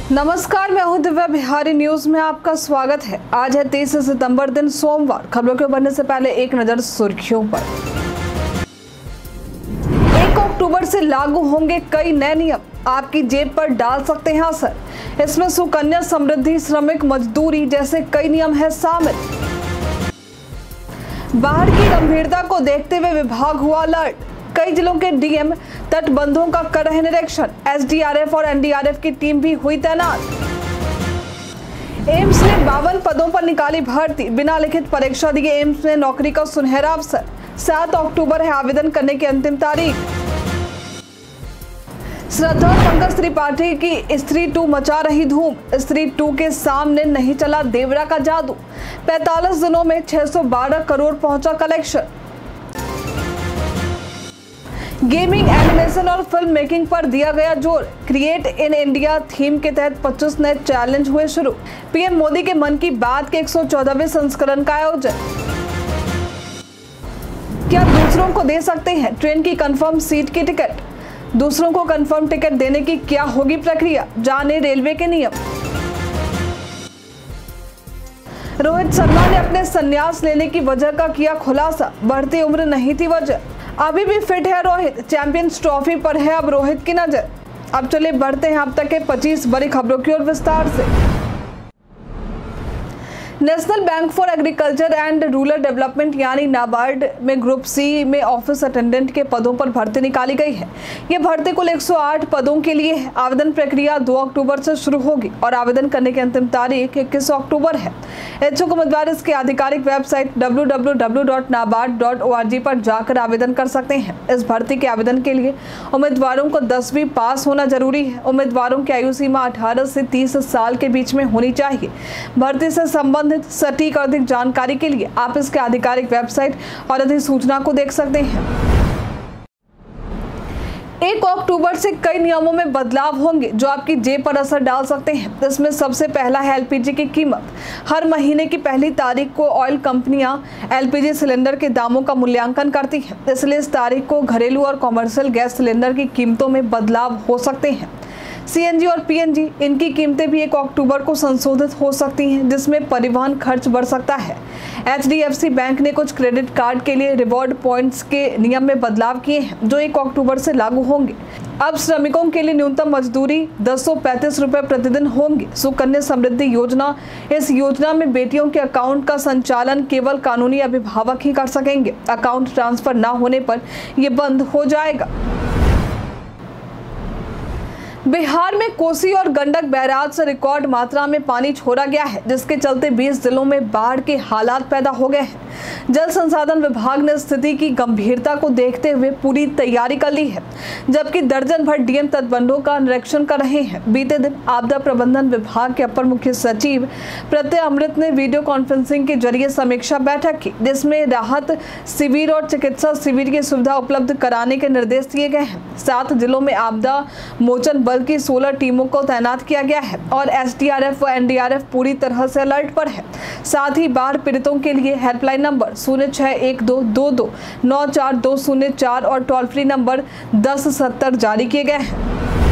नमस्कार, मैं हूं दिव्या। बिहारी न्यूज में आपका स्वागत है। आज है 30 सितंबर, दिन सोमवार। खबरों के बढ़ने से पहले एक नजर सुर्खियों पर। 1 अक्टूबर से लागू होंगे कई नए नियम, आपकी जेब पर डाल सकते हैं असर। इसमें सुकन्या समृद्धि, श्रमिक मजदूरी जैसे कई नियम है शामिल। बाढ़ की गंभीरता को देखते हुए विभाग हुआ अलर्ट। कई जिलों के डीएम तटबंधों का कर रहे निरीक्षण। एसडीआरएफ और एनडीआरएफ की टीम भी हुई तैनात। एम्स ने 52 पदों पर निकाली भर्ती, बिना लिखित परीक्षा दिए एम्स में नौकरी का सुनहरा अवसर। 7 अक्टूबर है आवेदन करने की अंतिम तारीख। श्रद्धा और पंकज त्रिपाठी की स्त्री 2 मचा रही धूम। स्त्री 2 के सामने नहीं चला देवरा का जादू। 45 दिनों में 612 करोड़ पहुंचा कलेक्शन। गेमिंग, एनिमेशन और फिल्म मेकिंग पर दिया गया जोर। क्रिएट इन इंडिया थीम के तहत 25 नए चैलेंज हुए शुरू। पीएम मोदी के मन की बात के 114वें संस्करण का आयोजन। क्या दूसरों को दे सकते हैं ट्रेन की कंफर्म सीट की टिकट? दूसरों को कंफर्म टिकट देने की क्या होगी प्रक्रिया? जाने रेलवे के नियम। रोहित शर्मा ने अपने संन्यास लेने की वजह का किया खुलासा। बढ़ती उम्र नहीं थी वजह। अभी भी फिट है रोहित। चैंपियंस ट्रॉफी पर है अब रोहित की नजर। अब चलिए बढ़ते हैं अब तक के 25 बड़ी खबरों की ओर विस्तार से। National bank for agriculture and rural development यानी नाबार्ड में ग्रुप सी में ऑफिस अटेंडेंट के पदों पर भर्ती निकाली गई है। ये भर्ती कुल 108 पदों के लिए है। आवेदन प्रक्रिया 2 अक्टूबर से शुरू होगी और आवेदन करने की अंतिम तारीख 21 अक्टूबर है। इच्छुक उम्मीदवार इसकी आधिकारिक वेबसाइट www.nabard.org पर जाकर आवेदन कर सकते हैं। इस भर्ती के आवेदन के लिए उम्मीदवारों को 10वीं पास होना जरूरी है। उम्मीदवारों की आयु सीमा 18 से 30 साल के बीच में होनी चाहिए। भर्ती से संबंधित सटीक और अधिक जानकारी के लिए आप इसके आधिकारिक वेबसाइट और अधिसूचना को देख सकते हैं। 1 अक्टूबर से कई नियमों में बदलाव होंगे जो आपकी जेब पर असर डाल सकते हैं। इसमें सबसे पहला है एलपीजी की कीमत। हर महीने की पहली तारीख को ऑयल कंपनियां एलपीजी सिलेंडर के दामों का मूल्यांकन करती हैं। इसलिए इस तारीख को घरेलू और कॉमर्शियल गैस सिलेंडर की कीमतों में बदलाव हो सकते हैं। सीएनजी और पीएनजी इनकी कीमतें भी 1 अक्टूबर को संशोधित हो सकती हैं, जिसमें परिवहन खर्च बढ़ सकता है। एचडीएफसी बैंक ने कुछ क्रेडिट कार्ड के लिए रिवॉर्ड पॉइंट्स के नियम में बदलाव किए हैं जो 1 अक्टूबर से लागू होंगे। अब श्रमिकों के लिए न्यूनतम मजदूरी 1035 रुपए प्रतिदिन होंगी। सुकन्या समृद्धि योजना, इस योजना में बेटियों के अकाउंट का संचालन केवल कानूनी अभिभावक ही कर सकेंगे। अकाउंट ट्रांसफर न होने पर यह बंद हो जाएगा। बिहार में कोसी और गंडक बैराज से रिकॉर्ड मात्रा में पानी छोड़ा गया है, जिसके चलते 20 जिलों में बाढ़ के हालात पैदा हो गए हैं। जल संसाधन विभाग ने स्थिति की गंभीरता को देखते हुए पूरी तैयारी कर ली है, जबकि दर्जन भर डीएम तटबंधों का निरीक्षण कर रहे हैं। बीते दिन आपदा प्रबंधन विभाग के अपर मुख्य सचिव प्रत्यय अमृत ने वीडियो कॉन्फ्रेंसिंग के जरिए समीक्षा बैठक की, जिसमें राहत शिविर और चिकित्सा शिविर की सुविधा उपलब्ध कराने के निर्देश दिए गए हैं। 7 जिलों में आपदा मोचन बल की 16 टीमों को तैनात किया गया है और एसडीआरएफ व एनडीआरएफ पूरी तरह से अलर्ट पर है। साथ ही बाढ़ पीड़ितों के लिए हेल्पलाइन नंबर 06122294 और टोल फ्री नंबर 1070 जारी किए गए हैं।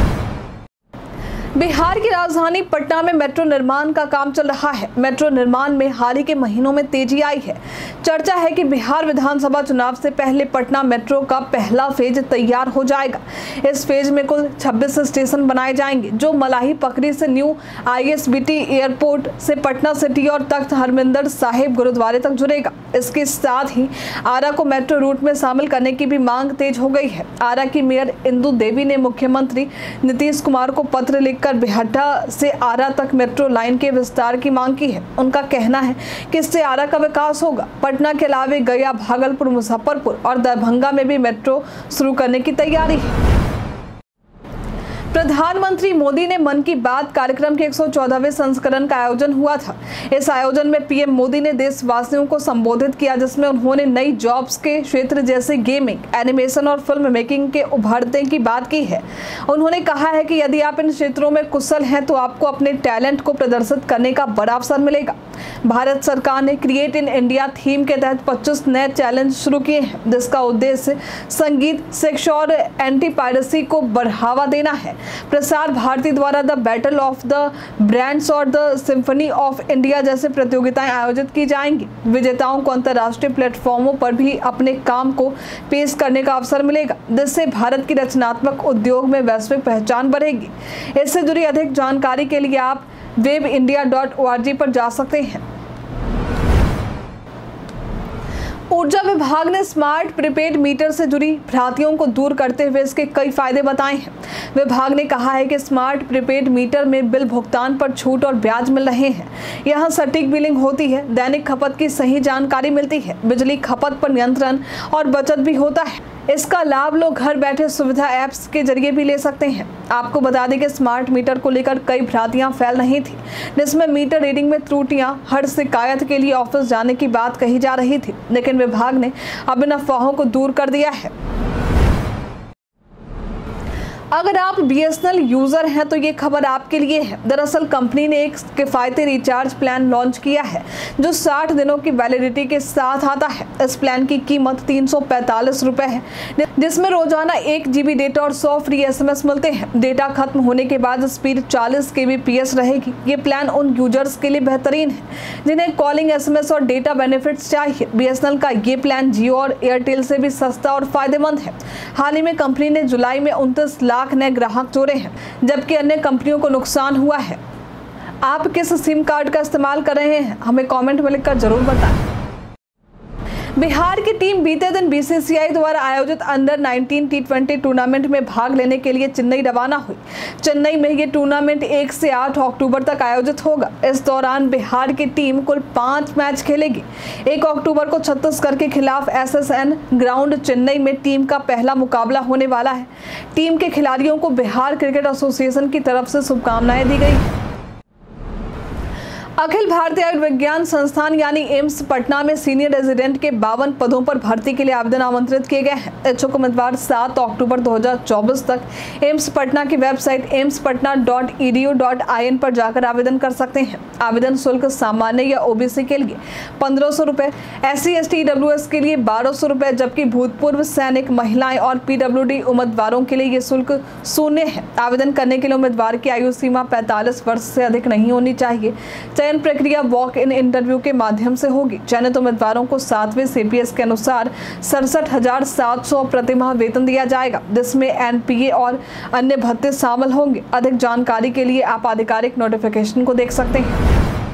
बिहार की राजधानी पटना में मेट्रो निर्माण का काम चल रहा है। मेट्रो निर्माण में हाल ही के महीनों में तेजी आई है। चर्चा है कि बिहार विधानसभा चुनाव से पहले पटना मेट्रो का पहला फेज तैयार हो जाएगा। इस फेज में कुल 26 स्टेशन बनाए जाएंगे, जो मलाही पकड़ी से न्यू आईएसबीटी एयरपोर्ट से पटना सिटी और तख्त हरमिंदर साहिब गुरुद्वारे तक जुड़ेगा। इसके साथ ही आरा को मेट्रो रूट में शामिल करने की भी मांग तेज हो गई है। आरा की मेयर इंदु देवी ने मुख्यमंत्री नीतीश कुमार को पत्र लिखकर बिहटा से आरा तक मेट्रो लाइन के विस्तार की मांग की है। उनका कहना है कि इससे आरा का विकास होगा। पटना के अलावे गया, भागलपुर, मुजफ्फरपुर और दरभंगा में भी मेट्रो शुरू करने की तैयारी है। प्रधानमंत्री मोदी ने मन की बात कार्यक्रम के 114वें संस्करण का आयोजन हुआ था। इस आयोजन में पीएम मोदी ने देशवासियों को संबोधित किया, जिसमें उन्होंने नई जॉब्स के क्षेत्र जैसे गेमिंग, एनिमेशन और फिल्म मेकिंग के उभरने की बात की है। उन्होंने कहा है कि यदि आप इन क्षेत्रों में कुशल हैं तो आपको अपने टैलेंट को प्रदर्शित करने का बड़ा अवसर मिलेगा। भारत सरकार ने क्रिएट इन इंडिया थीम के तहत 25 नए चैलेंज शुरू किए हैं, जिसका उद्देश्य संगीत, सेक्स और एंटी पायरेसी को बढ़ावा देना है। प्रसार भारती द्वारा the battle of the brands और द सिम्फनी ऑफ इंडिया जैसे प्रतियोगिताएं आयोजित की जाएंगी। विजेताओं को अंतर्राष्ट्रीय प्लेटफॉर्मों पर भी अपने काम को पेश करने का अवसर मिलेगा, जिससे भारत की रचनात्मक उद्योग में वैश्विक पहचान बढ़ेगी। इससे जुड़ी अधिक जानकारी के लिए आप webindia.org पर जा सकते हैं। ऊर्जा विभाग ने स्मार्ट प्रीपेड मीटर से जुड़ी भ्रांतियों को दूर करते हुए इसके कई फायदे बताए हैं। विभाग ने कहा है कि स्मार्ट प्रीपेड मीटर में बिल भुगतान पर छूट और ब्याज मिल रहे हैं। यहां सटीक बिलिंग होती है, दैनिक खपत की सही जानकारी मिलती है, बिजली खपत पर नियंत्रण और बचत भी होता है। इसका लाभ लोग घर बैठे सुविधा ऐप्स के जरिए भी ले सकते हैं। आपको बता दें कि स्मार्ट मीटर को लेकर कई भ्रांतियां फैल रही थी, जिसमें मीटर रीडिंग में त्रुटियां, हर शिकायत के लिए ऑफिस जाने की बात कही जा रही थी, लेकिन विभाग ने अब इन अफवाहों को दूर कर दिया है। अगर आप BSNL यूजर हैं तो ये खबर आपके लिए है। दरअसल कंपनी ने एक किफायती रिचार्ज प्लान लॉन्च किया है जो 60 दिनों की वैलिडिटी के साथ आता है। इस प्लान की कीमत 345 रुपए है, जिसमें रोजाना 1 GB डेटा और 100 फ्री SMS मिलते हैं। डेटा खत्म होने के बाद स्पीड 40 kbps रहेगी। ये प्लान उन यूजर्स के लिए बेहतरीन है जिन्हें कॉलिंग, SMS और डेटा बेनिफिट्स चाहिए। BSNL का ये प्लान जियो और एयरटेल से भी सस्ता और फायदेमंद है। हाल ही में कंपनी ने जुलाई में 29 लाख नए ग्राहक जोड़े हैं, जबकि अन्य कंपनियों को नुकसान हुआ है। आप किस सिम कार्ड का इस्तेमाल कर रहे हैं, हमें कमेंट में लिखकर जरूर बताएं। बिहार की टीम बीते दिन BCCI द्वारा आयोजित अंडर 19 T20 टूर्नामेंट में भाग लेने के लिए चेन्नई रवाना हुई। चेन्नई में ये टूर्नामेंट 1 से 8 अक्टूबर तक आयोजित होगा। इस दौरान बिहार की टीम कुल 5 मैच खेलेगी। 1 अक्टूबर को छत्तीसगढ़ के खिलाफ SSN ग्राउंड चेन्नई में टीम का पहला मुकाबला होने वाला है। टीम के खिलाड़ियों को बिहार क्रिकेट एसोसिएशन की तरफ से शुभकामनाएं दी गई। अखिल भारतीय आयुर्विज्ञान संस्थान यानी एम्स पटना में सीनियर रेजिडेंट के 52 पदों पर भर्ती के लिए आवेदन आमंत्रित किए गए हैं। इच्छुक उम्मीदवार 7 अक्टूबर 2024 तक एम्स पटना की वेबसाइट aimspatna.edu.in पर जाकर आवेदन कर सकते हैं। आवेदन शुल्क सामान्य या OBC के लिए 1500 रुपए, SC ST EWS के लिए 1200 रुपए, जबकि भूतपूर्व सैनिक, महिलाएं और PWD उम्मीदवारों के लिए ये शुल्क शून्य है। आवेदन करने के लिए उम्मीदवार की आयु सीमा 45 वर्ष से अधिक नहीं होनी चाहिए। चयन प्रक्रिया वॉक इन इंटरव्यू के माध्यम से होगी। चयनित उम्मीदवारों को 7वें CPS के अनुसार 67,700 प्रतिमाह वेतन दिया जाएगा, जिसमें NPA और अन्य भत्ते शामिल होंगे। अधिक जानकारी के लिए आप आधिकारिक नोटिफिकेशन को देख सकते हैं।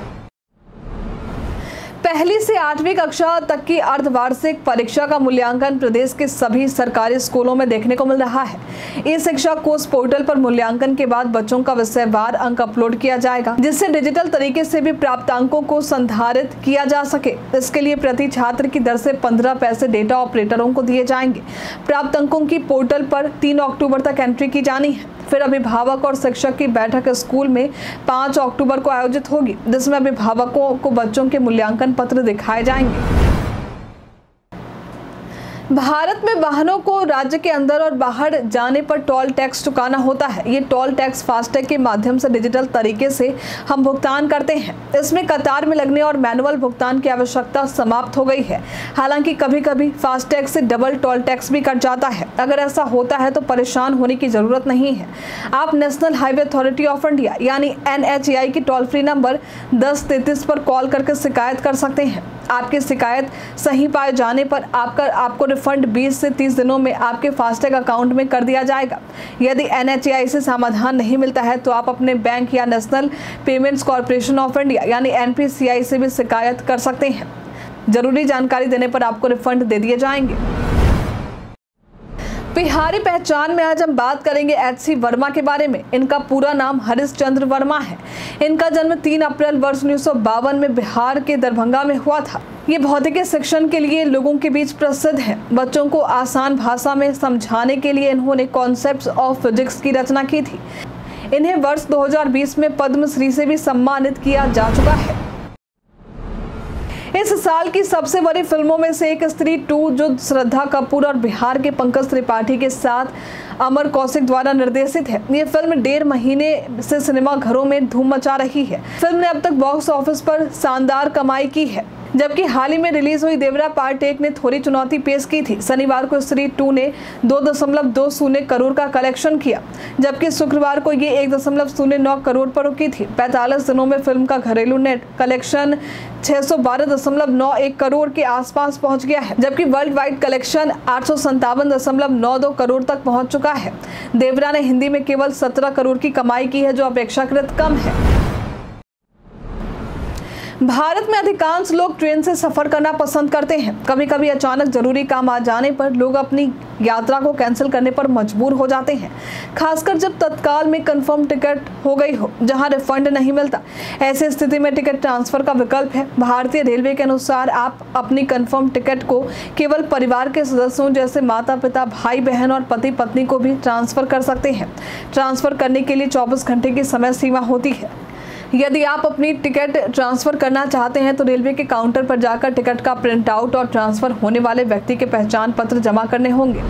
पहली से 8वीं कक्षा तक की अर्धवार्षिक परीक्षा का मूल्यांकन प्रदेश के सभी सरकारी स्कूलों में देखने को मिल रहा है। ई-शिक्षा कोर्स पोर्टल पर मूल्यांकन के बाद बच्चों का विषयवार अंक अपलोड किया जाएगा, जिससे डिजिटल तरीके से भी प्राप्त अंकों को संधारित किया जा सके। इसके लिए प्रति छात्र की दर से 15 पैसे डेटा ऑपरेटरों को दिए जाएंगे। प्राप्त अंकों की पोर्टल पर 3 अक्टूबर तक एंट्री की जानी है। फिर अभिभावक और शिक्षक की बैठक स्कूल में 5 अक्टूबर को आयोजित होगी, जिसमें अभिभावकों को बच्चों के मूल्यांकन पत्र दिखाए जाएंगे। भारत में वाहनों को राज्य के अंदर और बाहर जाने पर टोल टैक्स चुकाना होता है। ये टोल टैक्स फास्टैग के माध्यम से डिजिटल तरीके से हम भुगतान करते हैं। इसमें कतार में लगने और मैनुअल भुगतान की आवश्यकता समाप्त हो गई है। हालांकि कभी कभी फास्टैग से डबल टोल टैक्स भी कट जाता है। अगर ऐसा होता है तो परेशान होने की जरूरत नहीं है। आप national highway authority of India यानी NHAI की टोल फ्री नंबर 1033 पर कॉल करके शिकायत कर सकते हैं। आपकी शिकायत सही पाए जाने पर आपको रिफंड 20 से 30 दिनों में आपके फास्टैग अकाउंट में कर दिया जाएगा। यदि NHAI से समाधान नहीं मिलता है तो आप अपने बैंक या national payments corporation of India यानी NPCI से भी शिकायत कर सकते हैं। जरूरी जानकारी देने पर आपको रिफंड दे दिए जाएंगे। बिहारी पहचान में आज हम बात करेंगे HC वर्मा के बारे में। इनका पूरा नाम हरीश चंद्र वर्मा है। इनका जन्म 3 अप्रैल वर्ष 1952 में बिहार के दरभंगा में हुआ था। ये भौतिकी शिक्षण के लिए लोगों के बीच प्रसिद्ध हैं। बच्चों को आसान भाषा में समझाने के लिए इन्होंने कॉन्सेप्ट्स ऑफ फिजिक्स की रचना की थी। इन्हें वर्ष 2020 में पद्मश्री से भी सम्मानित किया जा चुका है। इस साल की सबसे बड़ी फिल्मों में से एक स्त्री 2 जो श्रद्धा कपूर और बिहार के पंकज त्रिपाठी के साथ अमर कौशिक द्वारा निर्देशित है। ये फिल्म 1.5 महीने से सिनेमा घरों में धूम मचा रही है। फिल्म ने अब तक बॉक्स ऑफिस पर शानदार कमाई की है। जबकि हाल ही में रिलीज हुई देवरा पार्ट 1 ने थोड़ी चुनौती पेश की थी। शनिवार को स्त्री 2 ने 2.20 करोड़ का कलेक्शन किया, जबकि शुक्रवार को ये 1.09 करोड़ पर रुकी थी। 45 दिनों में फिल्म का घरेलू नेट कलेक्शन 612.91 करोड़ के आसपास पहुंच गया है, जबकि वर्ल्ड वाइड कलेक्शन 857.92 करोड़ तक पहुंच चुका है। देवरा ने हिंदी में केवल 17 करोड़ की कमाई की है, जो अपेक्षाकृत कम है। भारत में अधिकांश लोग ट्रेन से सफर करना पसंद करते हैं। कभी कभी अचानक जरूरी काम आ जाने पर लोग अपनी यात्रा को कैंसिल करने पर मजबूर हो जाते हैं, खासकर जब तत्काल में कंफर्म टिकट हो गई हो, जहां रिफंड नहीं मिलता। ऐसी स्थिति में टिकट ट्रांसफर का विकल्प है। भारतीय रेलवे के अनुसार आप अपनी कंफर्म टिकट को केवल परिवार के सदस्यों जैसे माता पिता, भाई बहन और पति पत्नी को भी ट्रांसफर कर सकते हैं। ट्रांसफर करने के लिए 24 घंटे की समय सीमा होती है। यदि आप अपनी टिकट ट्रांसफर करना चाहते हैं तो रेलवे के काउंटर पर जाकर टिकट का प्रिंट आउट और ट्रांसफर होने वाले व्यक्ति के पहचान पत्र जमा करने होंगे।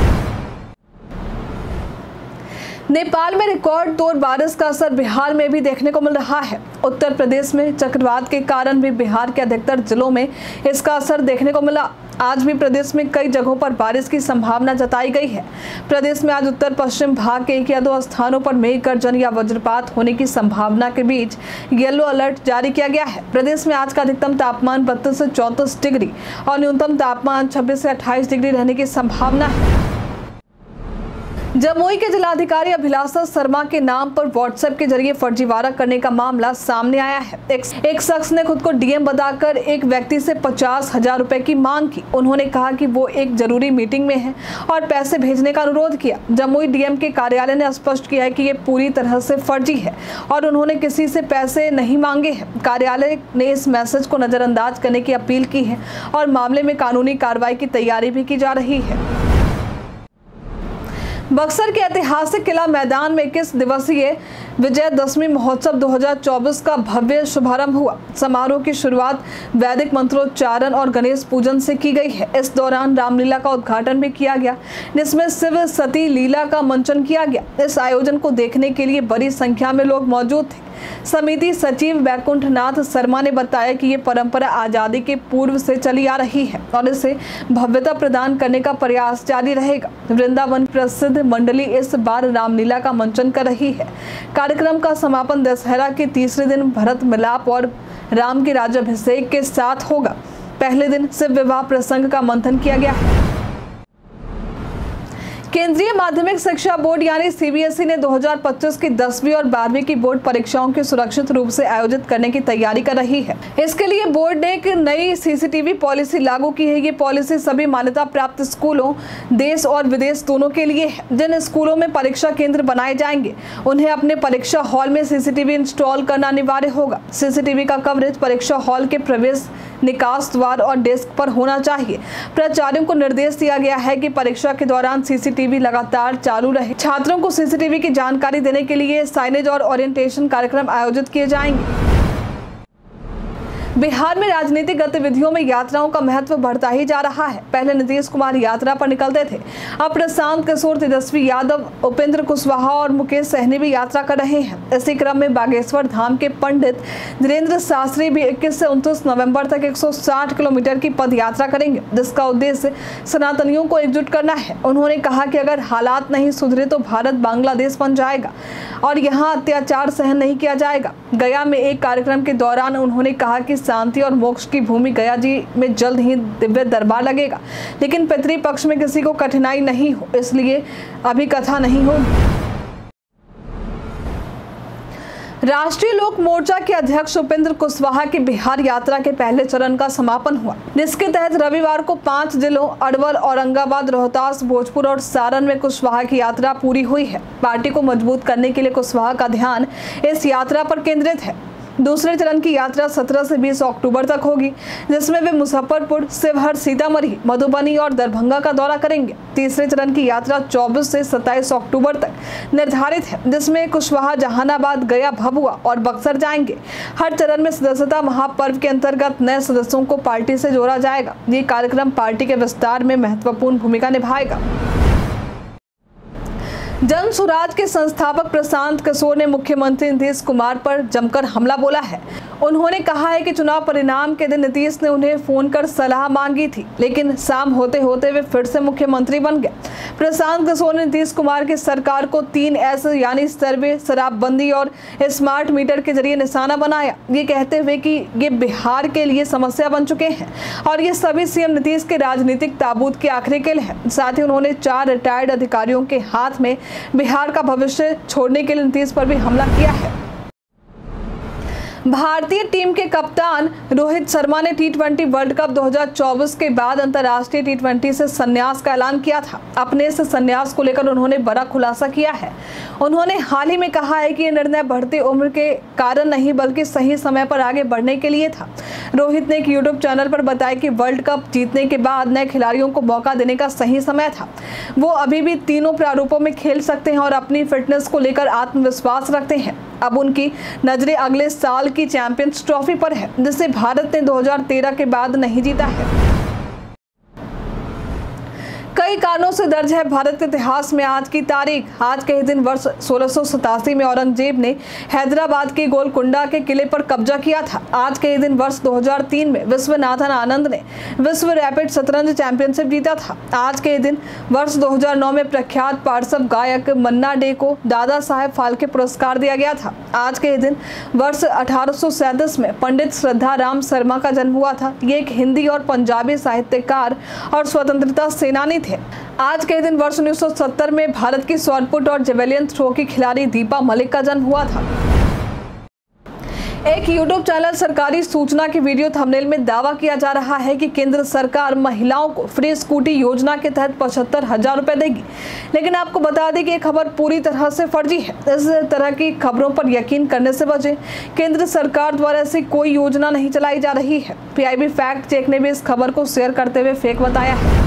नेपाल में रिकॉर्ड तोड़ बारिश का असर बिहार में भी देखने को मिल रहा है। उत्तर प्रदेश में चक्रवात के कारण भी बिहार के अधिकतर जिलों में इसका असर देखने को मिला। आज भी प्रदेश में कई जगहों पर बारिश की संभावना जताई गई है। प्रदेश में आज उत्तर पश्चिम भाग के 1 या 2 स्थानों पर मेघ गर्जन या वज्रपात होने की संभावना के बीच येलो अलर्ट जारी किया गया है। प्रदेश में आज का अधिकतम तापमान 32 से 34 डिग्री और न्यूनतम तापमान 26 से 28 डिग्री रहने की संभावना है। जमुई के जिलाधिकारी अभिलाषा शर्मा के नाम पर व्हाट्सएप के जरिए फर्जीवाड़ा करने का मामला सामने आया है। एक शख्स ने खुद को डीएम बताकर एक व्यक्ति से 50,000 रुपए की मांग की। उन्होंने कहा कि वो एक जरूरी मीटिंग में है और पैसे भेजने का अनुरोध किया। जमुई डीएम के कार्यालय ने स्पष्ट किया है कि ये पूरी तरह से फर्जी है और उन्होंने किसी से पैसे नहीं मांगे हैं। कार्यालय ने इस मैसेज को नजरअंदाज करने की अपील की है और मामले में कानूनी कार्रवाई की तैयारी भी की जा रही है। बक्सर के ऐतिहासिक किला मैदान में 21 दिवसीय विजयदशमी महोत्सव 2024 का भव्य शुभारंभ हुआ। समारोह की शुरुआत वैदिक मंत्रोच्चारण और गणेश पूजन से की गई है। इस दौरान रामलीला का उद्घाटन भी किया गया, जिसमें शिव सती लीला का मंचन किया गया। इस आयोजन को देखने के लिए बड़ी संख्या में लोग मौजूद थे। समिति सचिव वैकुंठनाथ शर्मा ने बताया कि ये परंपरा आजादी के पूर्व से चली आ रही है और इसे भव्यता प्रदान करने का प्रयास जारी रहेगा। वृंदावन प्रसिद्ध मंडली इस बार रामलीला का मंचन कर रही है। कार्यक्रम का समापन दशहरा के तीसरे दिन भरत मिलाप और राम के राज्याभिषेक के साथ होगा। पहले दिन शिव विवाह प्रसंग का मंथन किया गया है। केंद्रीय माध्यमिक शिक्षा बोर्ड यानी सीबीएसई ने 2025 की 10वीं और 12वीं की बोर्ड परीक्षाओं की सुरक्षित रूप से आयोजित करने की तैयारी कर रही है। इसके लिए बोर्ड ने एक नई सीसीटीवी पॉलिसी लागू की है। ये पॉलिसी सभी मान्यता प्राप्त स्कूलों, देश और विदेश दोनों के लिए है। जिन स्कूलों में परीक्षा केंद्र बनाए जाएंगे उन्हें अपने परीक्षा हॉल में सीसीटीवी इंस्टॉल करना अनिवार्य होगा। सीसीटीवी का कवरेज परीक्षा हॉल के प्रवेश, निकास द्वार और डेस्क पर होना चाहिए। प्राचार्यों को निर्देश दिया गया है कि परीक्षा के दौरान सीसीटीवी लगातार चालू रहे। छात्रों को सीसीटीवी की जानकारी देने के लिए साइनेज और ओरिएंटेशन कार्यक्रम आयोजित किए जाएंगे। बिहार में राजनीतिक गतिविधियों में यात्राओं का महत्व बढ़ता ही जा रहा है। पहले नीतीश कुमार यात्रा पर निकलते थे, अब प्रशांत किशोर, तेजस्वी यादव, उपेंद्र कुशवाहा और मुकेश सहनी भी यात्रा कर रहे हैं। इसी क्रम में बागेश्वर धाम के पंडित धीरेन्द्र शास्त्री भी 21 से 29 नवंबर तक 160 किलोमीटर की पद यात्रा करेंगे, जिसका उद्देश्य सनातनियों को एकजुट करना है। उन्होंने कहा कि अगर हालात नहीं सुधरे तो भारत बांग्लादेश बन जाएगा और यहाँ अत्याचार सहन नहीं किया जाएगा। गया में एक कार्यक्रम के दौरान उन्होंने कहा कि शांति और मोक्ष की भूमि गया जी में जल्द ही दिव्य दरबार लगेगा, लेकिन पितृपक्ष में किसी को कठिनाई नहीं हो, इसलिए अभी कथा नहीं होगी। राष्ट्रीय लोक मोर्चा के अध्यक्ष उपेंद्र कुशवाहा की बिहार यात्रा के पहले चरण का समापन हुआ, जिसके तहत रविवार को 5 जिलों अरवल, औरंगाबाद, रोहतास, भोजपुर और सारण में कुशवाहा की यात्रा पूरी हुई है। पार्टी को मजबूत करने के लिए कुशवाहा का ध्यान इस यात्रा पर केंद्रित है। दूसरे चरण की यात्रा 17 से 20 अक्टूबर तक होगी, जिसमें वे मुजफ्फरपुर, शिवहर, सीतामढ़ी, मधुबनी और दरभंगा का दौरा करेंगे। तीसरे चरण की यात्रा 24 से 27 अक्टूबर तक निर्धारित है, जिसमें कुशवाहा जहानाबाद, गया, भभुआ और बक्सर जाएंगे। हर चरण में सदस्यता महापर्व के अंतर्गत नए सदस्यों को पार्टी से जोड़ा जाएगा। ये कार्यक्रम पार्टी के विस्तार में महत्वपूर्ण भूमिका निभाएगा। जन सुराज के संस्थापक प्रशांत किशोर ने मुख्यमंत्री नीतीश कुमार पर जमकर हमला बोला है। उन्होंने कहा है कि चुनाव परिणाम के दिन नीतीश ने उन्हें फोन कर सलाह मांगी थी, लेकिन शाम होते होते वे फिर से मुख्यमंत्री बन गए। प्रशांत किशोर ने नीतीश कुमार की सरकार को 3S यानी सर्वे, शराबबंदी और स्मार्ट मीटर के जरिए निशाना बनाया, ये कहते हुए कि ये बिहार के लिए समस्या बन चुके हैं और ये सभी सीएम नीतीश के राजनीतिक ताबूत के आखिरी किल है। साथ ही उन्होंने 4 रिटायर्ड अधिकारियों के हाथ में बिहार का भविष्य छोड़ने के लिए नीतीश पर भी हमला किया है। भारतीय टीम के कप्तान रोहित शर्मा ने T20 वर्ल्ड कप 2024 के बाद अंतर्राष्ट्रीय T20 से संन्यास का ऐलान किया था। अपने इस संन्यास को लेकर उन्होंने बड़ा खुलासा किया है। उन्होंने हाल ही में कहा है कि यह निर्णय बढ़ती उम्र के कारण नहीं बल्कि सही समय पर आगे बढ़ने के लिए था। रोहित ने एक YouTube चैनल पर बताया कि वर्ल्ड कप जीतने के बाद नए खिलाड़ियों को मौका देने का सही समय था। वो अभी भी तीनों प्रारूपों में खेल सकते हैं और अपनी फिटनेस को लेकर आत्मविश्वास रखते हैं। अब उनकी नजरें अगले साल की चैंपियंस ट्रॉफी पर है, जिसे भारत ने 2013 के बाद नहीं जीता है। कई कारणों से दर्ज है भारत के इतिहास में आज की तारीख। आज के ही दिन वर्ष 1687 में औरंगजेब ने हैदराबाद के गोलकुंडा के किले पर कब्जा किया था। आज के ही दिन वर्ष 2003 में विश्वनाथन आनंद ने विश्व रैपिड शतरंज चैंपियनशिप जीता था। आज के ही दिन वर्ष 2009 में प्रख्यात पार्श्व गायक मन्ना डे को दादा साहेब फाल्के पुरस्कार दिया गया था। आज के ही दिन वर्ष 1837 में पंडित श्रद्धा राम शर्मा का जन्म हुआ था। ये एक हिंदी और पंजाबी साहित्यकार और स्वतंत्रता सेनानी थे। आज के दिन वर्ष 1970 में भारत की शॉटपुट और जेवेलियन थ्रो की खिलाड़ी दीपा मलिक का जन्म हुआ था। एक YouTube चैनल सरकारी सूचना की वीडियो थंबनेल में दावा किया जा रहा है कि केंद्र सरकार महिलाओं को फ्री स्कूटी योजना के तहत 75,000 रुपए देगी, लेकिन आपको बता दें कि ये खबर पूरी तरह से फर्जी है। इस तरह की खबरों पर यकीन करने से बचें। केंद्र सरकार द्वारा ऐसी कोई योजना नहीं चलाई जा रही है। PIB फैक्ट चेक ने भी इस खबर को शेयर करते हुए फेक बताया है।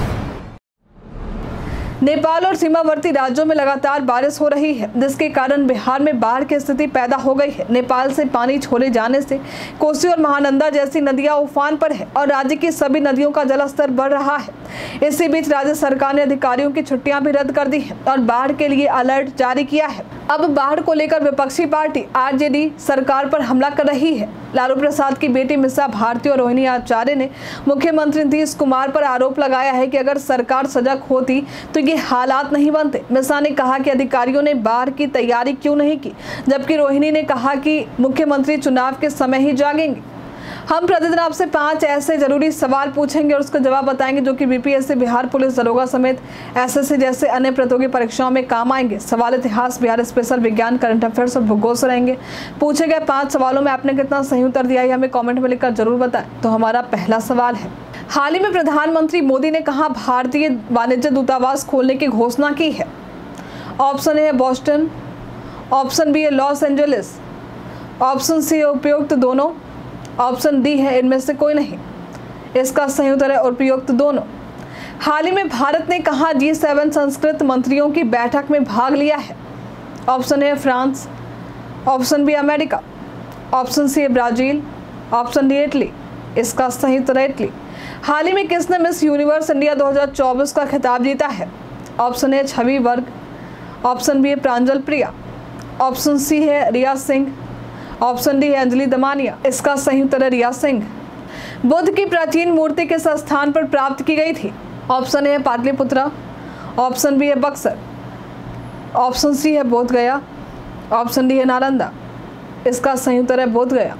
नेपाल और सीमावर्ती राज्यों में लगातार बारिश हो रही है, जिसके कारण बिहार में बाढ़ की स्थिति पैदा हो गई है। नेपाल से पानी छोड़े जाने से कोसी और महानंदा जैसी नदियां उफान पर है और राज्य की सभी नदियों का जलस्तर बढ़ रहा है। इसी बीच राज्य सरकार ने अधिकारियों की छुट्टियां भी रद्द कर दी है और बाढ़ के लिए अलर्ट जारी किया है। अब बाढ़ को लेकर विपक्षी पार्टी RJD सरकार पर हमला कर रही है। लालू प्रसाद की बेटी मिसा भारती और रोहिणी आचार्य ने मुख्यमंत्री नीतीश कुमार पर आरोप लगाया है कि अगर सरकार सजग होती तो ये हालात नहीं बनते। मिसा ने कहा कि अधिकारियों ने बाढ़ की तैयारी क्यों नहीं की, जबकि रोहिणी ने कहा कि मुख्यमंत्री चुनाव के समय ही जागेंगे। हम प्रतिदिन आपसे 5 ऐसे जरूरी सवाल पूछेंगे और उसका जवाब बताएंगे जो कि BPSC, बिहार पुलिस दरोगा समेत SSC जैसे अन्य प्रतियोगी परीक्षाओं में काम आएंगे। सवाल इतिहास, बिहार स्पेशल, विज्ञान, करंट अफेयर्स और भूगोल से रहेंगे। पूछे गए 5 सवालों में आपने कितना सही उत्तर दिया है हमें कॉमेंट में लिखकर जरूर बताएं। तो हमारा पहला सवाल है, हाल ही में प्रधानमंत्री मोदी ने कहा भारतीय वाणिज्य दूतावास खोलने की घोषणा की है? ऑप्शन ए है बोस्टन, ऑप्शन बी है लॉस एंजलिस, ऑप्शन सी है उपयुक्त दोनों, ऑप्शन डी है इनमें से कोई नहीं। इसका सही उत्तर है उपयुक्त दोनों। हाल ही में भारत ने कहा G7 संस्कृत मंत्रियों की बैठक में भाग लिया है? Option A France, option B America, option C है ब्राजील, ऑप्शन डी इटली। इसका सही उत्तर है इटली। हाल ही में किसने मिस यूनिवर्स इंडिया 2024 का खिताब जीता है? ऑप्शन ए छवि वर्ग, ऑप्शन बी है प्रांजल प्रिया, ऑप्शन सी है रिया सिंह, ऑप्शन डी है अंजलि दमानिया। इसका सही उत्तर है रिया सिंह। बुद्ध की प्राचीन मूर्ति किस स्थान पर प्राप्त की गई थी? ऑप्शन ए है पाटलिपुत्रा, ऑप्शन बी है बक्सर, ऑप्शन सी है बोध गया, ऑप्शन डी है नालंदा। इसका सही उत्तर है बोध गया।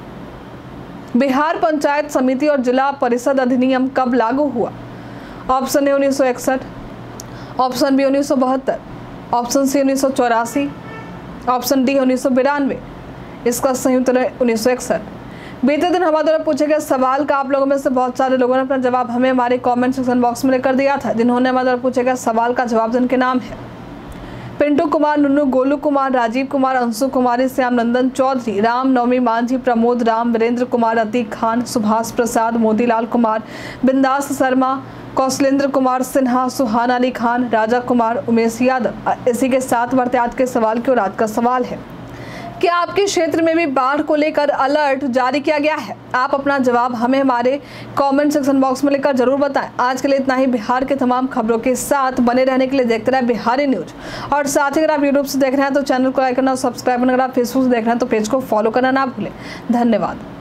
बिहार पंचायत समिति और जिला परिषद अधिनियम कब लागू हुआ? Option A 1961, option B 1972, option C 1984, option D 1992। इसका सही उत्तर है 1961। बीते दिन हमारे द्वारा पूछे गए सवाल का आप लोगों में से बहुत सारे लोगों ने अपना जवाब हमें हमारे कमेंट सेक्शन बॉक्स में लेकर दिया था। जिन्होंने हमारे द्वारा पूछे गए सवाल का जवाब जिनके नाम है पिंटू कुमार, नुन्नू, गोलू कुमार, राजीव कुमार, अंशु कुमारी, श्याम नंदन चौधरी, राम नवमी मांझी, प्रमोद राम, वीरेंद्र कुमार, अतीक खान, सुभाष प्रसाद, मोतीलाल कुमार, बिंदास शर्मा, कौशलेंद्र कुमार सिन्हा, सुहान अली खान, राजा कुमार, उमेश यादव। इसी के साथ बढ़ते आज के सवाल की ओर। आज का सवाल है, क्या आपके क्षेत्र में भी बाढ़ को लेकर अलर्ट जारी किया गया है? आप अपना जवाब हमें हमारे कमेंट सेक्शन बॉक्स में लिखकर जरूर बताएं। आज के लिए इतना ही। बिहार के तमाम खबरों के साथ बने रहने के लिए देखते रहे बिहारी न्यूज। और साथ ही अगर आप यूट्यूब से देख रहे हैं तो चैनल को लाइक करना, सब्सक्राइब करना, अगर आप फेसबुक से देख रहे हैं तो पेज को फॉलो करना ना भूलें। धन्यवाद।